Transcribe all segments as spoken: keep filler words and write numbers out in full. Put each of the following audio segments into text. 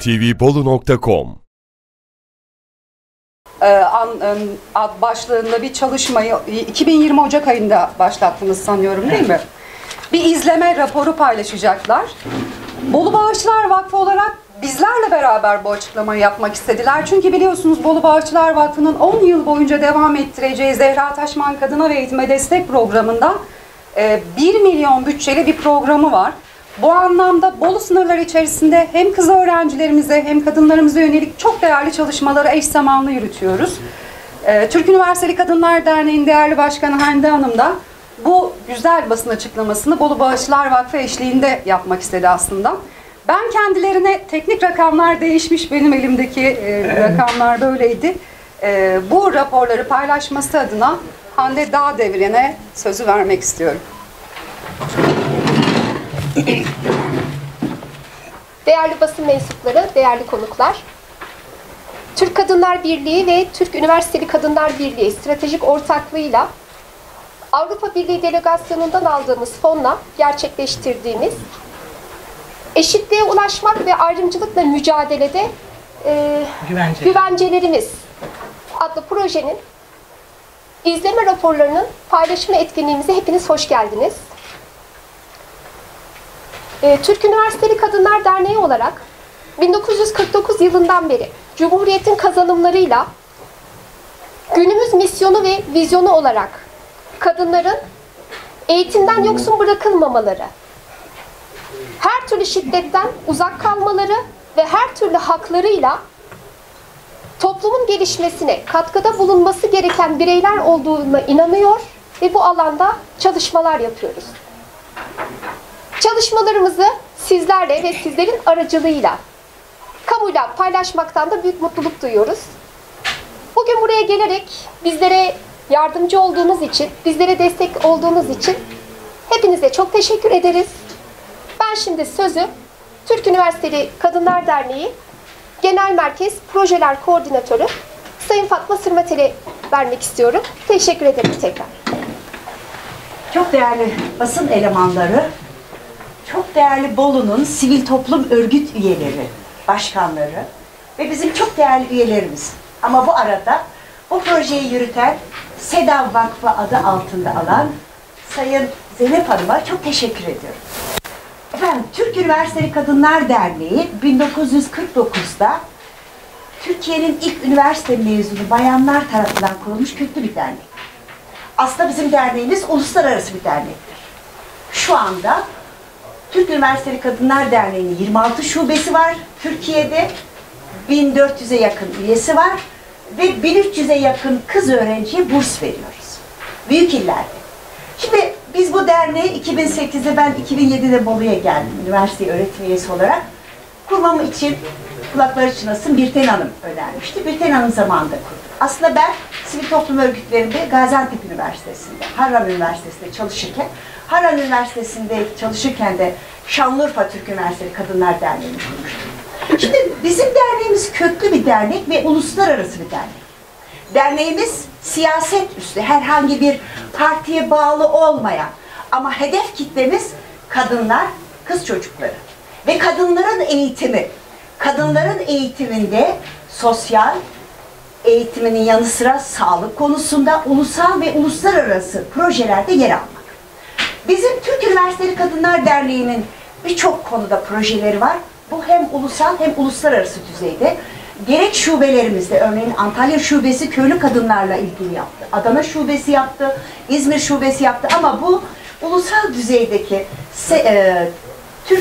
t v bolu nokta com ad başlığında bir çalışmayı iki bin yirmi Ocak ayında başlattınız sanıyorum, değil mi? Bir izleme raporu paylaşacaklar. Bolu Bağışçılar Vakfı olarak bizlerle beraber bu açıklamayı yapmak istediler. Çünkü biliyorsunuz Bolu Bağışçılar Vakfı'nın on yıl boyunca devam ettireceği Zehra Taşman Kadına ve Eğitime Destek Programı'nda bir milyon bütçeli bir programı var. Bu anlamda Bolu sınırları içerisinde hem kız öğrencilerimize hem kadınlarımıza yönelik çok değerli çalışmaları eş zamanlı yürütüyoruz. Türk Üniversiteli Kadınlar Derneği'nin değerli başkanı Hande Hanım da bu güzel basın açıklamasını Bolu Bağışçılar Vakfı eşliğinde yapmak istedi aslında. Ben kendilerine teknik rakamlar değişmiş, benim elimdeki e, rakamlar böyleydi. E, bu raporları paylaşması adına Hande Dağdeviren'e sözü vermek istiyorum. Değerli basın mensupları, değerli konuklar, Türk Kadınlar Birliği ve Türk Üniversiteli Kadınlar Birliği stratejik ortaklığıyla Avrupa Birliği delegasyonundan aldığımız fonla gerçekleştirdiğimiz Eşitliğe Ulaşmak ve Ayrımcılıkla Mücadelede e, Güvence. Güvencelerimiz adlı projenin izleme raporlarının paylaşımı etkinliğimize hepiniz hoş geldiniz. E, Türk Üniversiteli Kadınlar Derneği olarak bin dokuz yüz kırk dokuz yılından beri Cumhuriyet'in kazanımlarıyla günümüz misyonu ve vizyonu olarak kadınların eğitimden yoksun bırakılmamaları, her türlü şiddetten uzak kalmaları ve her türlü haklarıyla toplumun gelişmesine katkıda bulunması gereken bireyler olduğuna inanıyor ve bu alanda çalışmalar yapıyoruz. Çalışmalarımızı sizlerle ve sizlerin aracılığıyla kamuyla paylaşmaktan da büyük mutluluk duyuyoruz. Bugün buraya gelerek bizlere yardımcı olduğunuz için, bizlere destek olduğunuz için hepinize çok teşekkür ederiz. Ben şimdi sözü Türk Üniversiteli Kadınlar Derneği Genel Merkez Projeler Koordinatörü Sayın Fatma Sırmatel'e vermek istiyorum. Teşekkür ederim tekrar. Çok değerli basın elemanları, çok değerli Bolu'nun sivil toplum örgüt üyeleri, başkanları ve bizim çok değerli üyelerimiz. Ama bu arada bu projeyi yürüten SEDAV Vakfı adı altında alan Sayın Zeynep Hanım'a çok teşekkür ediyorum. Efendim, Türk Üniversiteli Kadınlar Derneği bin dokuz yüz kırk dokuz'da Türkiye'nin ilk üniversite mezunu bayanlar tarafından kurulmuş köklü bir dernek. Aslında bizim derneğimiz uluslararası bir dernektir. Şu anda Türk Üniversiteli Kadınlar Derneği'nin yirmi altı şubesi var. Türkiye'de bin dört yüz'e yakın üyesi var ve bin üç yüz'e yakın kız öğrenciye burs veriyoruz. Büyük illerde. Şimdi biz bu derneği iki bin sekiz'de, ben iki bin yedi'de Bolu'ya geldim üniversite öğretim üyesi olarak. Kurmam için kulakları çınlasın Birten Hanım önermişti. Birten Hanım zamanında kurduk. Aslında ben sivil toplum örgütlerinde Gaziantep Üniversitesi'nde, Harran Üniversitesi'nde çalışırken, Harran Üniversitesi'nde çalışırken de Şanlıurfa Türk Üniversiteli Kadınlar Derneği'ni kurmuştum. Şimdi bizim derneğimiz köklü bir dernek ve uluslararası bir dernek. Derneğimiz siyaset üstü, herhangi bir partiye bağlı olmayan ama hedef kitlemiz kadınlar, kız çocukları ve kadınların eğitimi. Kadınların eğitiminde sosyal eğitiminin yanı sıra sağlık konusunda ulusal ve uluslararası projelerde yer almak. Bizim Türk Üniversiteli Kadınlar Derneği'nin birçok konuda projeleri var. Bu hem ulusal hem uluslararası düzeyde. Gerek şubelerimizde, örneğin Antalya Şubesi köylü kadınlarla ilgili yaptı. Adana Şubesi yaptı, İzmir Şubesi yaptı ama bu ulusal düzeydeki e, Türk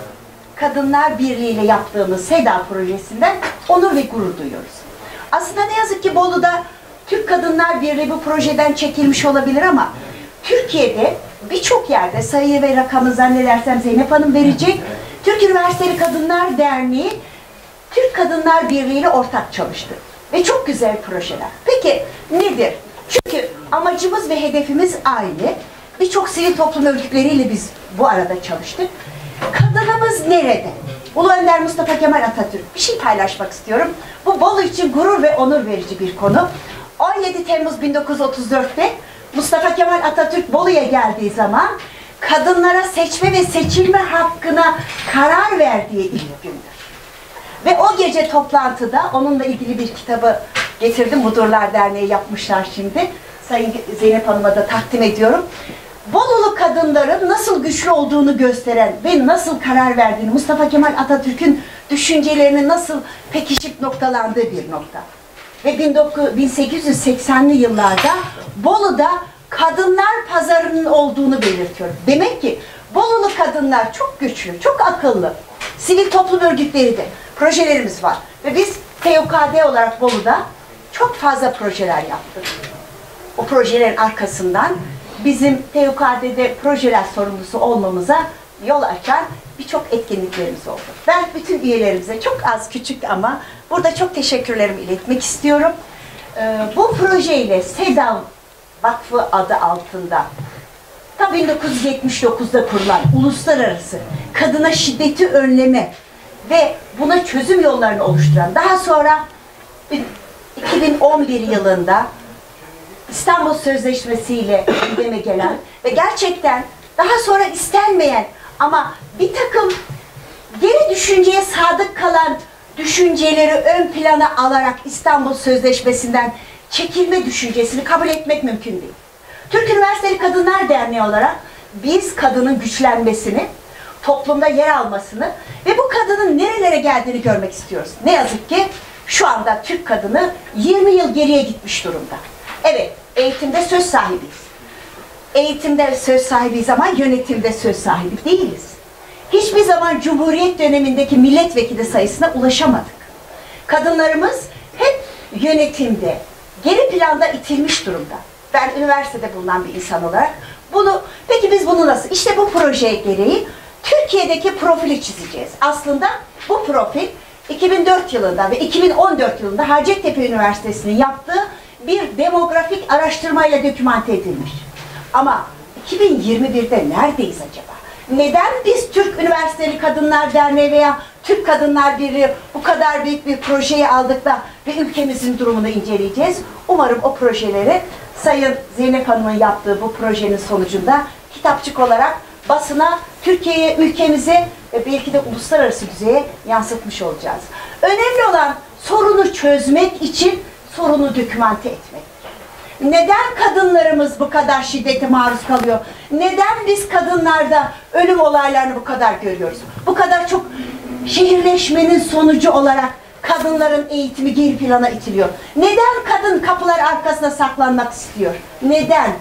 Kadınlar Birliği ile yaptığımız SEDA projesinden onur ve gurur duyuyoruz. Aslında ne yazık ki Bolu'da Türk Kadınlar Birliği bu projeden çekilmiş olabilir ama Türkiye'de birçok yerde, sayı ve rakamı zannedersem Zeynep Hanım verecek, Türk Üniversiteli Kadınlar Derneği Türk Kadınlar Birliği ile ortak çalıştı. Ve çok güzel projeler. Peki nedir? Çünkü amacımız ve hedefimiz aynı. Birçok sivil toplum örgütleriyle biz bu arada çalıştık. Kadınımız nerede? Ulu Önder Mustafa Kemal Atatürk. Bir şey paylaşmak istiyorum. Bu Bolu için gurur ve onur verici bir konu. on yedi Temmuz bin dokuz yüz otuz dört'te Mustafa Kemal Atatürk Bolu'ya geldiği zaman kadınlara seçme ve seçilme hakkına karar verdiği ilk gündür. Ve o gece toplantıda onunla ilgili bir kitabı getirdim. Mudurlar Derneği yapmışlar şimdi. Sayın Zeynep Hanım'a da takdim ediyorum. Bolulu kadınların nasıl güçlü olduğunu gösteren ve nasıl karar verdiğini, Mustafa Kemal Atatürk'ün düşüncelerinin nasıl pekişip noktalandığı bir nokta. Ve bin sekiz yüz seksenli yıllarda Bolu'da kadınlar pazarının olduğunu belirtiyor. Demek ki Bolulu kadınlar çok güçlü, çok akıllı. Sivil toplum örgütleri de projelerimiz var. Ve biz T O K D olarak Bolu'da çok fazla projeler yaptık. O projelerin arkasından bizim T O K D'de projeler sorumlusu olmamıza yol açan birçok etkinliklerimiz oldu. Ben bütün üyelerimize çok az küçük ama burada çok teşekkürlerimi iletmek istiyorum. Ee, bu projeyle SEDAV Vakfı adı altında ta bin dokuz yüz yetmiş dokuzda kurulan uluslararası kadına şiddeti önleme ve buna çözüm yollarını oluşturan, daha sonra iki bin on bir yılında İstanbul Sözleşmesi ile gündeme gelen ve gerçekten daha sonra istenmeyen ama bir takım geri düşünceye sadık kalan düşünceleri ön plana alarak İstanbul Sözleşmesi'nden çekilme düşüncesini kabul etmek mümkün değil. Türk Üniversiteli Kadınlar Derneği olarak biz kadının güçlenmesini, toplumda yer almasını ve bu kadının nerelere geldiğini görmek istiyoruz. Ne yazık ki şu anda Türk kadını yirmi yıl geriye gitmiş durumda. Evet, eğitimde söz sahibiyiz. Eğitimde söz sahibiyiz ama yönetimde söz sahibi değiliz. Hiçbir zaman Cumhuriyet dönemindeki milletvekili sayısına ulaşamadık. Kadınlarımız hep yönetimde, geri planda itilmiş durumda. Ben üniversitede bulunan bir insan olarak bunu, peki biz bunu nasıl? İşte bu proje gereği Türkiye'deki profili çizeceğiz. Aslında bu profil iki bin dört yılında ve iki bin on dört yılında Hacettepe Üniversitesi'nin yaptığı bir demografik araştırmayla dokümante edilmiş. Ama iki bin yirmi birde neredeyiz acaba? Neden biz Türk Üniversiteli Kadınlar Derneği veya Türk Kadınlar Birliği bu kadar büyük bir projeyi aldık da ve ülkemizin durumunu inceleyeceğiz? Umarım o projeleri Sayın Zeynep Hanım'ın yaptığı bu projenin sonucunda kitapçık olarak basına, Türkiye'ye, ülkemize ve belki de uluslararası düzeye yansıtmış olacağız. Önemli olan sorunu çözmek için sorunu dokümante etmek. Neden kadınlarımız bu kadar şiddete maruz kalıyor? Neden biz kadınlarda ölüm olaylarını bu kadar görüyoruz? Bu kadar çok şehirleşmenin sonucu olarak kadınların eğitimi geri plana itiliyor. Neden kadın kapılar arkasına saklanmak istiyor? Neden?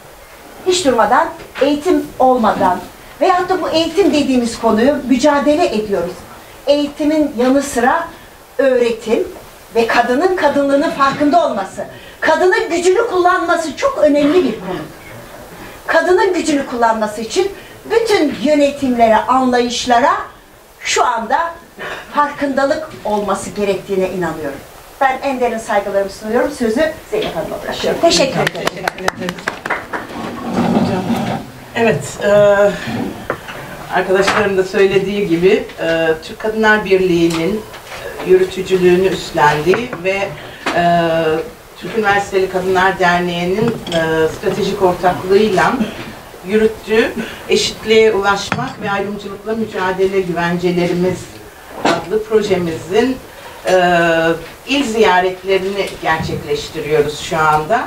Hiç durmadan, eğitim olmadan veyahut da bu eğitim dediğimiz konuyu mücadele ediyoruz. Eğitimin yanı sıra öğretim ve kadının kadınlığının farkında olması, kadının gücünü kullanması çok önemli bir konudur. Kadının gücünü kullanması için bütün yönetimlere, anlayışlara şu anda farkındalık olması gerektiğine inanıyorum. Ben en derin saygılarımı sunuyorum. Sözü Zeynep Hanım'a bırakıyorum. Teşekkür ederim. Teşekkür ederiz. Hocam. Evet, e, arkadaşlarım da söylediği gibi e, Türk Kadınlar Birliği'nin e, yürütücülüğünü üstlendiği ve e, Türk Üniversiteli Kadınlar Derneği'nin e, stratejik ortaklığıyla yürüttüğü Eşitliğe Ulaşmak ve Ayrımcılıkla Mücadele Güvencelerimiz adlı projemizin e, il ziyaretlerini gerçekleştiriyoruz şu anda.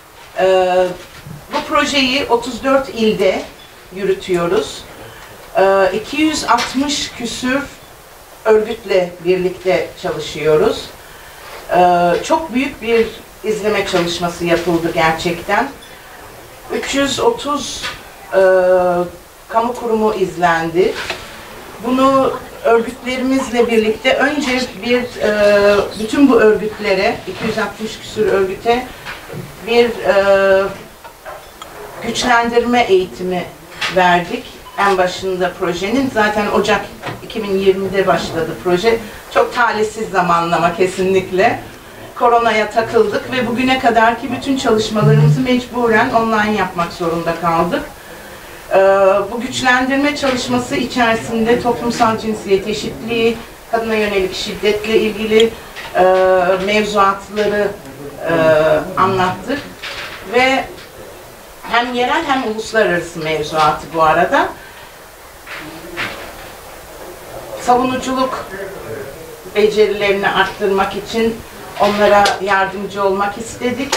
E, bu projeyi otuz dört ilde yürütüyoruz. E, iki yüz altmış küsür örgütle birlikte çalışıyoruz. E, çok büyük bir izleme çalışması yapıldı gerçekten. üç yüz otuz e, kamu kurumu izlendi. Bunu örgütlerimizle birlikte önce bir e, bütün bu örgütlere, iki yüz altmış küsur örgüte bir e, güçlendirme eğitimi verdik. En başında projenin zaten Ocak iki bin yirmide başladı proje. Çok talihsiz zamanlama kesinlikle. Koronaya takıldık ve bugüne kadarki bütün çalışmalarımızı mecburen online yapmak zorunda kaldık. Ee, bu güçlendirme çalışması içerisinde toplumsal cinsiyet eşitliği, kadına yönelik şiddetle ilgili e, mevzuatları e, anlattık ve hem yerel hem uluslararası mevzuatı bu arada. Savunuculuk becerilerini arttırmak için onlara yardımcı olmak istedik.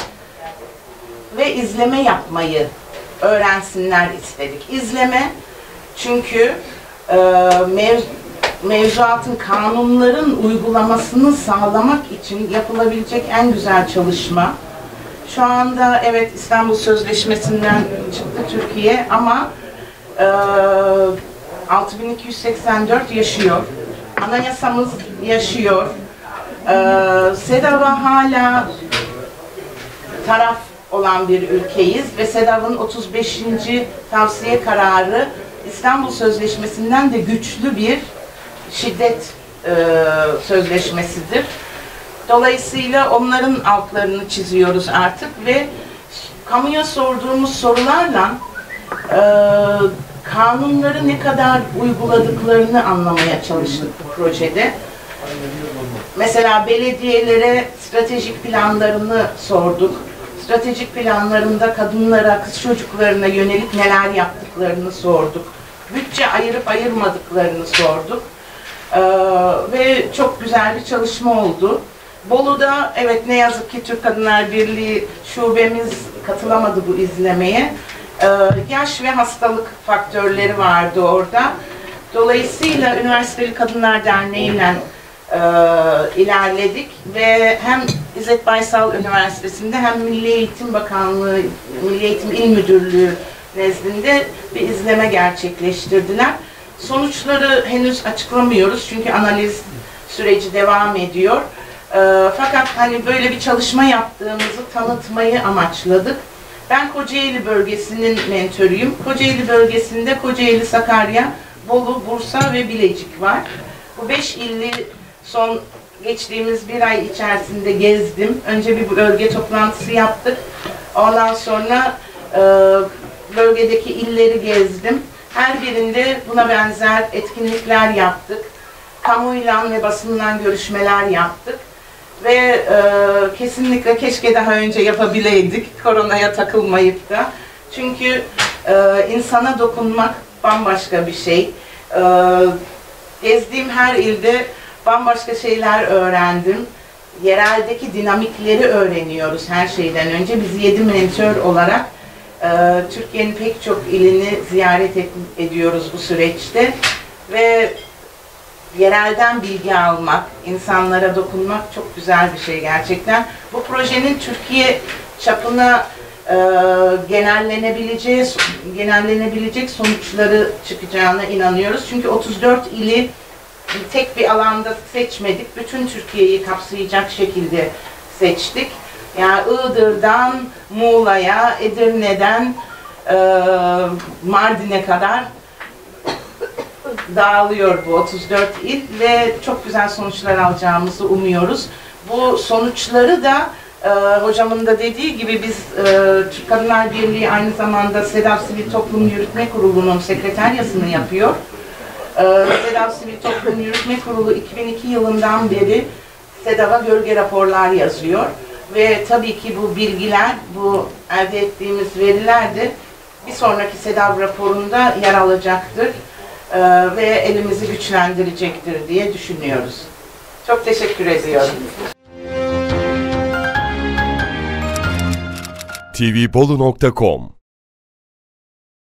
Ve izleme yapmayı öğrensinler istedik. İzleme çünkü e, mev, mevzuatın, kanunların uygulamasını sağlamak için yapılabilecek en güzel çalışma. Şu anda evet İstanbul Sözleşmesi'nden çıktı Türkiye ama e, altı bin iki yüz seksen dört yaşıyor. Anayasamız yaşıyor. E, SEDAV'a hala taraf olan bir ülkeyiz ve SEDAV'ın otuz beşinci tavsiye kararı İstanbul Sözleşmesi'nden de güçlü bir şiddet e, sözleşmesidir. Dolayısıyla onların altlarını çiziyoruz artık ve kamuya sorduğumuz sorularla e, kanunları ne kadar uyguladıklarını anlamaya çalıştık bu projede. Mesela belediyelere stratejik planlarını sorduk. Stratejik planlarında kadınlara, kız çocuklarına yönelik neler yaptıklarını sorduk. Bütçe ayırıp ayırmadıklarını sorduk. Ee, ve çok güzel bir çalışma oldu. Bolu'da evet ne yazık ki Türk Kadınlar Birliği şubemiz katılamadı bu izlemeye. Ee, yaş ve hastalık faktörleri vardı orada. Dolayısıyla Üniversiteli Kadınlar Derneği'yle e, ilerledik ve hem İzzet Baysal Üniversitesi'nde hem Milli Eğitim Bakanlığı, Milli Eğitim İl Müdürlüğü nezdinde bir izleme gerçekleştirdiler. Sonuçları henüz açıklamıyoruz çünkü analiz süreci devam ediyor. E, fakat hani böyle bir çalışma yaptığımızı tanıtmayı amaçladık. Ben Kocaeli bölgesinin mentörüyüm. Kocaeli bölgesinde Kocaeli, Sakarya, Bolu, Bursa ve Bilecik var. Bu beş illi son geçtiğimiz bir ay içerisinde gezdim. Önce bir bölge toplantısı yaptık. Ondan sonra e, bölgedeki illeri gezdim. Her birinde buna benzer etkinlikler yaptık. Kamuyla ve basınla görüşmeler yaptık. Ve e, kesinlikle keşke daha önce yapabileydik, koronaya takılmayıp da. Çünkü e, insana dokunmak bambaşka bir şey. E, gezdiğim her ilde bambaşka şeyler öğrendim. Yereldeki dinamikleri öğreniyoruz her şeyden önce. Biz yedi mentör olarak e, Türkiye'nin pek çok ilini ziyaret et, ediyoruz bu süreçte. Ve yerelden bilgi almak, insanlara dokunmak çok güzel bir şey gerçekten. Bu projenin Türkiye çapına e, genellenebileceği, genellenebilecek sonuçları çıkacağına inanıyoruz. Çünkü otuz dört ili tek bir alanda seçmedik, bütün Türkiye'yi kapsayacak şekilde seçtik. Yani Iğdır'dan Muğla'ya, Edirne'den e, Mardin'e kadar dağılıyor bu otuz dört il ve çok güzel sonuçlar alacağımızı umuyoruz. Bu sonuçları da e, hocamın da dediği gibi biz e, Türk Kadınlar Birliği aynı zamanda SEDAV Sivil Toplum Yürütme Kurulu'nun sekreteryasını yapıyor. E, SEDAV Sivil Toplum Yürütme Kurulu iki bin iki yılından beri SEDAV'a gölge raporlar yazıyor ve tabii ki bu bilgiler, bu elde ettiğimiz veriler de bir sonraki SEDAV raporunda yer alacaktır. Ee, ve elimizi güçlendirecektir diye düşünüyoruz. Çok teşekkür ediyorum. t v bolu nokta com